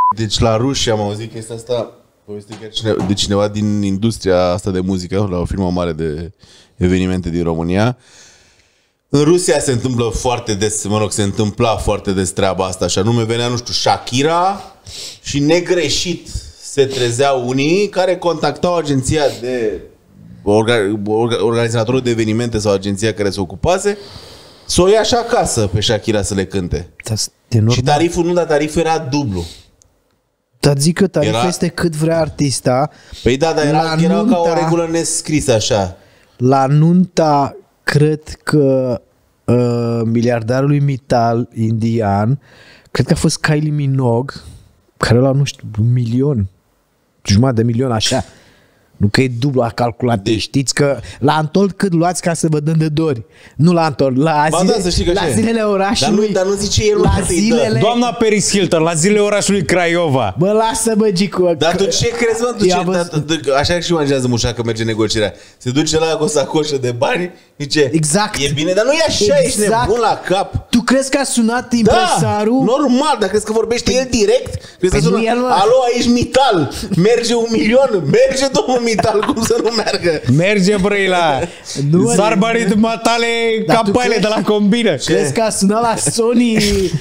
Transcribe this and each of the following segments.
Deci la ruși am auzit chestia asta de cineva din industria asta de muzică, la o firmă mare de evenimente din România. În Rusia se întâmplă foarte des, se întâmpla foarte des treaba asta, și anume venea, nu știu, Shakira și negreșit se trezeau unii care contactau agenția de organizatorul de evenimente sau agenția care se ocupase să o ia și acasă pe Shakira să le cânte. Și tariful era dublu. Dar zic că tariful este cât vrea artista. Păi da, dar era ca o regulă nescrisă așa. La nunta, cred că miliardarului Mittal indian, cred că a fost Kylie Minogue, care la, nu știu, 1 milion, jumătate de milion, așa. Nu că e dublu, a calculat. Deci știți că la Antol cât luați ca să vă dăm de dori. Nu la Antol, la zilele orașului. Dar nu zice el la zilele... Doamna Paris Hilton, la zilele orașului Craiova. Bă, lasă, bă, Gicu. Dar tu ce crezi, mă? Așa și imaginează Mușa că merge negocierea. Se duce la cu o sacoșă de bani, zice, exact. E bine, dar nu e așa, ești nebun la cap. Tu crezi că a sunat impresarul? Da, normal, dar crezi că vorbește el direct? Crezi că sună, alo, aici Mittal, merge 1 milion, merge domnul Mittal, cum să nu meargă? Merge, Brăila. Sar banii dumatale campaile de la combină. Crezi că a sunat la Sony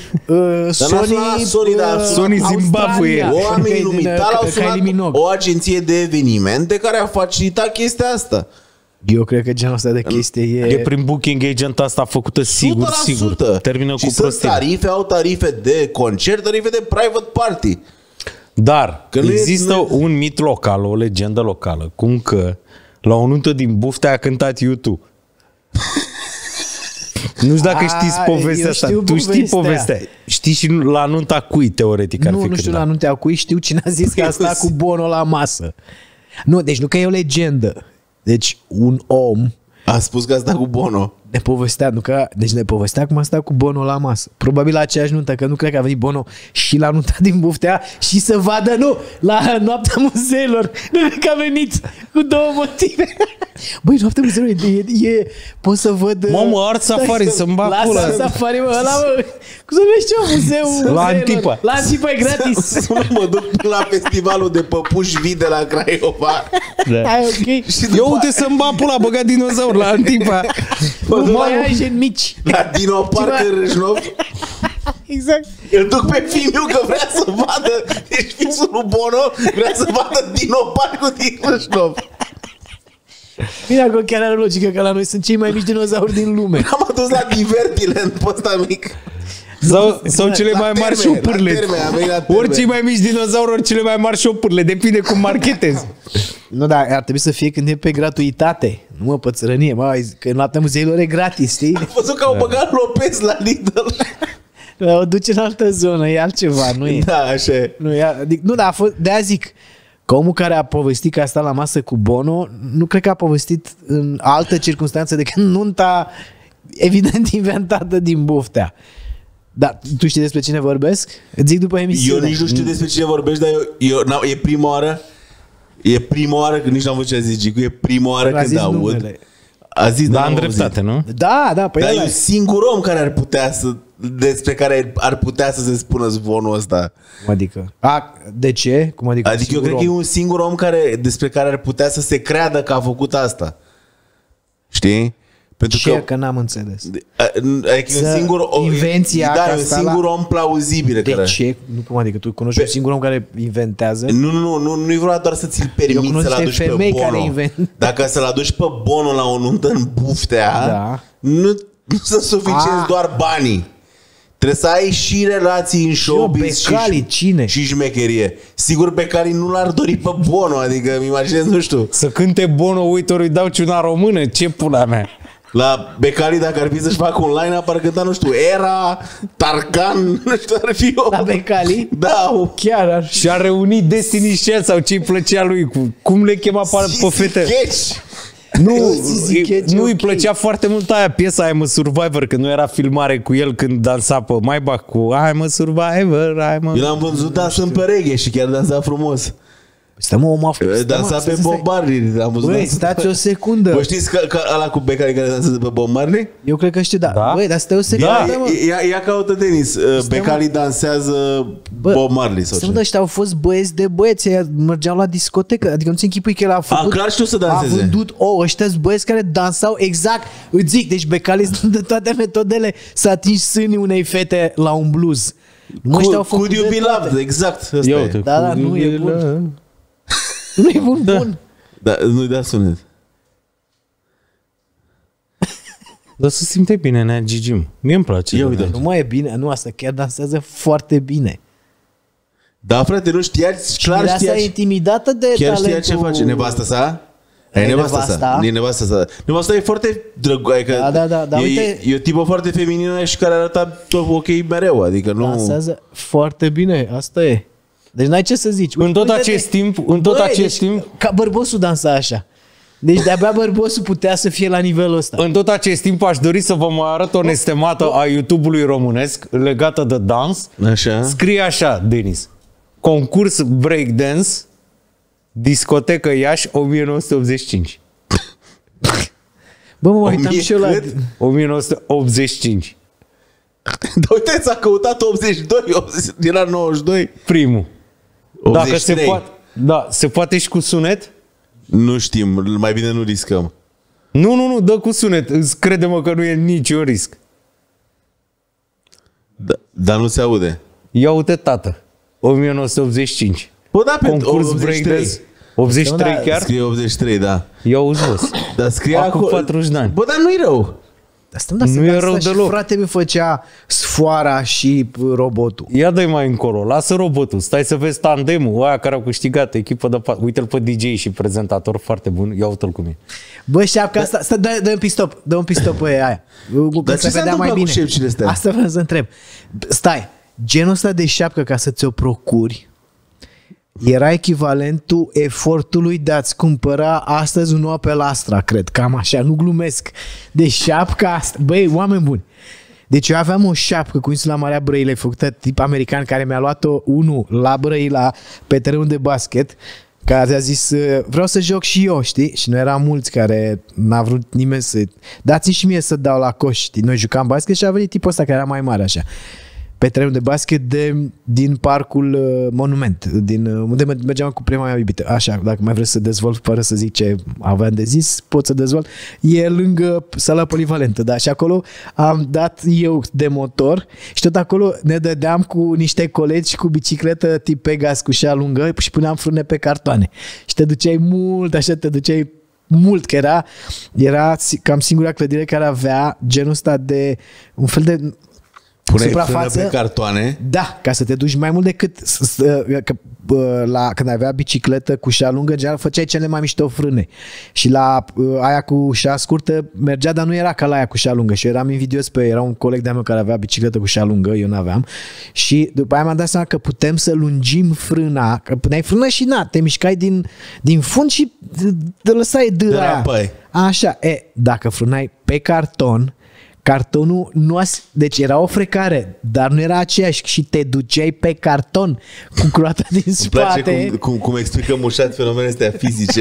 Sony Zimbabwe. Oamenii lui Mittal au sunat o agenție de evenimente care a facilitat chestia asta. Eu cred că genul ăsta de chestie e prin booking agent asta făcută sigur, 100%. Sigur. Termină și cu prostie. Au tarife de concert, tarife de private party. Dar există un mit local, o legendă locală, cum că la o nuntă din Buftea a cântat YouTube. Nu știu dacă știți povestea asta. Tu știi povestea. Știi și la nunta cui, teoretic, ar fi cântat. Nu știu la nunta cui, știu cine a zis că a stat cu Bono la masă. Nu, deci nu că e o legendă. Deci un om a spus că a stat cu Bono. Ne povestea, nu că, deci ne povestea cum a stat cu Bono la masă. Probabil la aceeași nuntă, că nu cred că a venit Bono și la nunta din Buftea și să vadă, nu, la noaptea muzeilor. Nu cred că a venit cu 2 motive. Băi, noaptea muzeilor pot să văd... Mamă, Art Safari, să-mi bag pula. Lasă Safari, mă, ăla, mă, cum să numește eu muzeul? La Antipa. La Antipa e gratis. Mă duc la festivalul de păpuși vii de la Craiova. Da. Ai, ok. Eu uite să-mi bag pula, băgat dinozaur la Antipa. Nu mai ai gen mici. La Dino Park în Râșnov. Exact. Îl duc pe fiul că vrea să vadă, deci fixul lui Bono vrea să vadă Dino Park din Râșnov. Bine, acolo chiar are logică că la noi sunt cei mai mici dinozauri din lume. Am adus la Divertiland pe ăsta mic. Sau cele mai mari șopârle. Ori cei mai mici dinozauri, ori cele mai mari șopârle. Depinde cum marketezi. Nu, dar ar trebui să fie când e pe gratuitate. Nu mă, pe țărănie, că noaptea muzeilor e gratis, știi? Am văzut că au băgat Lopez la Lidl. O duce în altă zonă, e altceva, nu e? Da, așa e. Nu, dar a fost, de-aia zic, că omul care a povestit că a stat la masă cu Bono, nu cred că a povestit în altă circunstanță decât nunta evident inventată din Buftea. Dar tu știi despre cine vorbesc? Îți zic după emisiune. Eu nici nu știu despre cine vorbești, dar e prima oară. E prima oară, că nici n-am văzut ce a zis Gicu, e prima oară când aud. Numele. A zis, da, în dreptate, nu? Da, păi dar e un singur om care ar putea să, despre care ar putea să se spună zvonul ăsta. Adică? De ce? Cum adică eu cred că e un singur om despre care ar putea să se creadă că a făcut asta. Știi? Pentru că n-am înțeles. Adică e un singur om, invenția da, e un singur om plauzibil. De ce? Nu, cum adică tu cunoști un singur om care inventează? Nu e vorba doar să ți-l permiți să-l aduci pe Bono. Dacă să-l aduci pe Bono la o nuntă în Buftea, nu sunt suficienți doar banii. Trebuie să ai și relații în showbiz și șmecherie. Sigur, Becali nu l-ar dori pe Bono, adică îmi imaginez, nu știu. Să cânte Bono, uite, îi dau ciuna română, ce pula mea. La Becali, dacă ar fi să-și facă un line-up, ar cânta, nu știu, Era, Tarkan, nu știu, ar fi o... La Becali? Da, chiar ar... Și a reunit Destiny Child sau ce-i plăcea lui, cum le chema pe fete? Nu îi plăcea foarte mult aia, piesa I'm a Survivor, când nu era filmare cu el când dansa pe Maybach cu I'm a Survivor, Eu l-am văzut dansând pe reggae și chiar dansa frumos. Stăm omul Dansa pe Bob Marley. Băi, stați o secundă. Bă, știți că ăla cu Becali care dansează pe Bob Marley? Eu cred că știu, da. Da? Băi, dar stai o secundă, mă. Ia caută Denis. Becali dansează Bob Marley sau Stăm, ce? ăștia au fost băieți de băieți, ei mergeau la discotecă, adică nu-ți închipui că el a făcut... clar știu să danseze. A vândut, ăștia sunt băieți care dansau exact, îți zic, deci Becali sunt de toate metodele să atingi sânii unei fete la un blues. Could you be loved? Exact. Asta e. Da, nu e bun. Nu e bun, bun. Da, nu-i da sunet. Dar se simte bine, Nea Gigi. Mie îmi place. Ia uite. Nu mai e bine, nu, asta chiar dansează foarte bine. Da, frate, nu știa, clar Mireasa știa. e intimidată de Chiar știa talentul... ce face nevasta sa? E E nevasta nevasta. sa. E nevasta sa. Nevasta e foarte drăguță. Da, uite- E o tipă foarte feminină și care arată tot ok mereu. Adică nu... Dansează foarte bine, asta e. Deci n-ai ce să zici. În tot Uite-te. acest timp, în tot Băi, acest deci, timp, ca Bărbosul dansa așa. Deci de-abia Bărbosul putea să fie la nivelul ăsta. în tot acest timp aș dori să vă mai arăt o nestemată a YouTube-ului românesc legată de dans. Așa. Scrie așa, Denis. Concurs breakdance, discotecă Iași, 1985. Bă, mă uitam și eu la... cât? 1985. Dar uite, s-a căutat 82, era 92. Primul. 83. Dacă se poate, da, se poate și cu sunet? Nu știm, mai bine nu riscăm. Nu, dă cu sunet. Crede-mă că nu e niciun risc. Da, dar nu se aude. Ia uite, tată. 1985. Bă, da, pe Concurs 83. breakdance. 83 Da, chiar? Scrie 83, da. Ia uzi, boss. Dar scrie Acum acolo... 40 de ani. Bă, dar nu-i rău. Dar stăm, dar Nu să e dansa rău și deloc. frate mi făcea sfoara și robotul. Ia dă-i mai încolo, lasă robotul, stai să vezi tandemul, aia care au câștigat echipă de patru. Uite-l pe DJ și prezentator foarte bun, ia uite-l cum e. Bă, șapca asta, stai, dă un pistop, dă un pistop pe aia. Dar ce s-a întâmplat cu șepcile astea? Asta vreau să întreb. Stai, genul ăsta de șapcă ca să ți-o procuri era echivalentul efortului de a-ți cumpăra astăzi un Opel Astra, cred, cam așa, nu glumesc. De șapca asta, băi, oameni buni. Deci eu aveam o șapcă cu insula Marea Brăilei făcută tip american care mi-a luat-o unul la Brăila pe terenul de basket care a zis vreau să joc și eu, știi? Și noi eram mulți care n-a vrut nimeni să... Dați-mi și mie să dau la coș, știi? Noi jucam basket și a venit tipul ăsta care era mai mare așa. Pe terenul de basket din parcul Monument, unde mergeam cu prima mea iubită. Așa, dacă mai vreți să dezvolt fără să zic ce aveam de zis, pot să dezvolt. E lângă sala polivalentă, da? Și acolo am dat eu de motor și tot acolo ne dădeam cu niște colegi cu bicicletă tip Pegas cu șa lungă și puneam frâne pe cartoane. Și te duceai mult, așa te duceai mult, că era cam singura clădire care avea genul ăsta de un fel de Puneai suprafață frână pe cartoane. Da, ca să te duci mai mult decât când avea bicicletă cu șa lungă, în general făceai cele mai mișto frâne. Și la aia cu șa scurtă mergea, dar nu era ca la aia cu șa lungă. Și eu eram invidios era un coleg de-a meu care avea bicicletă cu șa lungă, eu n-aveam. Și după aia mi-am dat seama că putem să lungim frâna, că puneai frână și te mișcai din fund și te lăsai aia. Așa, dacă frânai pe cartonul nu deci era o frecare, dar nu era aceeași și te duceai pe carton cu croata din spate. Îmi place cum explică Mușat fenomenele astea fizice.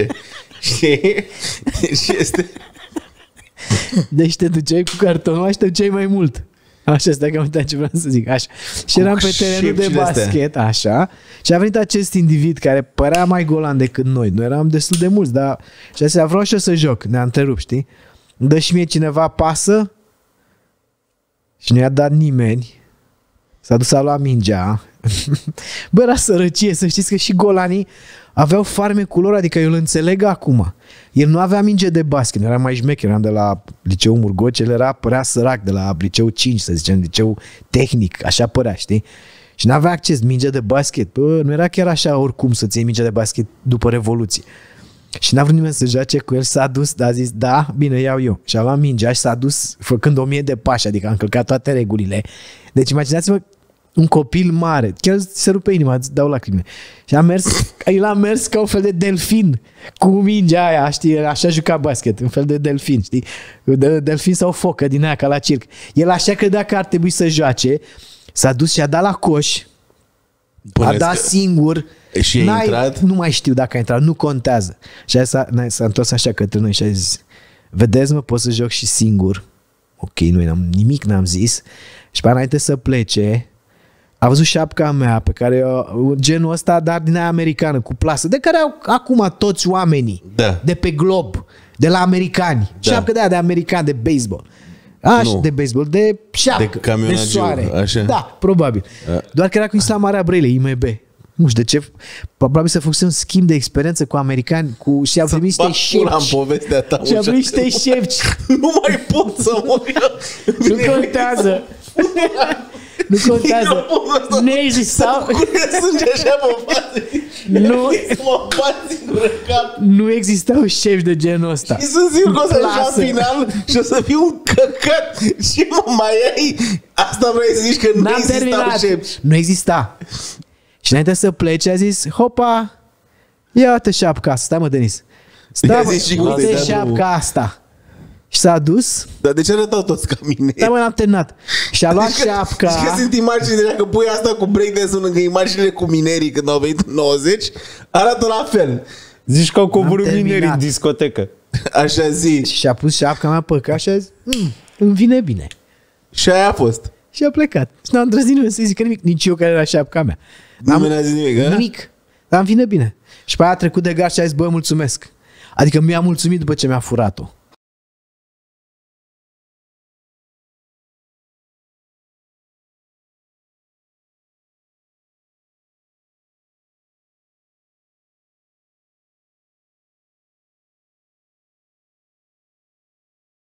Și este... Deci te duceai cu cartonul și te duceai mai mult. Așa, stai că am uitat ce vreau să zic. Așa. Și eram pe terenul de basket, așa, și a venit acest individ care părea mai golan decât noi. Noi eram destul de mulți, dar și a zis, vreau și eu să joc. Ne-a întrerupt, știi? Dă și mie cineva pasă. Și nu i-a dat nimeni. S-a dus, a luat mingea. Bă, era sărăcie, să știți că și golanii aveau farmecul lor, adică eu îl înțeleg acum. El nu avea minge de basket, era mai șmecher, eram de la liceul Murgoci, el părea sărac, de la liceu 5, să zicem, liceu tehnic, așa părea, știi? Și n-avea acces, minge de basket. Bă, nu era chiar așa oricum să-ți iei minge de basket după Revoluție. Și n-a vrut nimeni să joace cu el, s-a dus, a zis, da, bine, iau eu. Și a luat mingea și s-a dus făcând 1000 de pași, adică a încălcat toate regulile. Deci imaginați-vă un copil mare, chiar se rupe inima, îți dau lacrimile. Și el a mers ca un fel de delfin cu mingea aia, știi, așa juca basket, un fel de delfin, știi? Delfin sau focă din aia, ca la circ. El așa credea că ar trebui să joace, s-a dus și a dat la coș, a dat singur. Și a intrat? Nu mai știu dacă a intrat, nu contează. Și s-a întors așa către noi și a zis, vedeți mă, pot să joc și singur. Ok, nimic n-am zis. Și pe înainte să plece, a văzut șapca mea pe care genul ăsta, dar din aia americană, cu plasă, de care au acum toți oamenii de pe glob, de la americani. Șapcă de aia de american, de baseball. De baseball, de șapcă, de soare. Așa. Da, probabil. Doar că era cu Islam Arabrele, IMB. Nu știu de ce. Probabil să făcuse un schimb de experiență cu americani și au primit niște șefci. Și au primit niște șefci. Nu mai pot să mor. Nu contează. Nu contează. Nu existau. Nu existau șefi de genul ăsta. Și sunt sigur că o să ajung la final și o să fiu un căcat. Și mai ai. Asta vrei să zici că nu existau șefi. Nu exista. Și înainte să plece a zis, hopa, ia-te șapca asta. Stai mă, Denis. Uite șapca asta. Și s-a dus. Dar de ce arătau toți ca mine? Da, mă, n-am terminat. Și a luat șapca. Și că sunt imagini deja, că pui asta cu breakdance-ul lângă imaginile cu minerii când au venit în 90, arată la fel. Zici că au coborât minerii în discotecă. Așa zi. Și a pus șapca mea pe cap și a zis, îmi vine bine. Și aia a fost. Și a plecat. Și n-am îndrăznit nimeni să zică nimic. Nici eu care era șapca mea. Nimeni n-a zis nimic, a? Nimic. Dar îmi vine bine. Și pe aia a trecut de gard și a zis, bă, mulțumesc. Adică mi-a mulțumit după ce mi-a furat-o.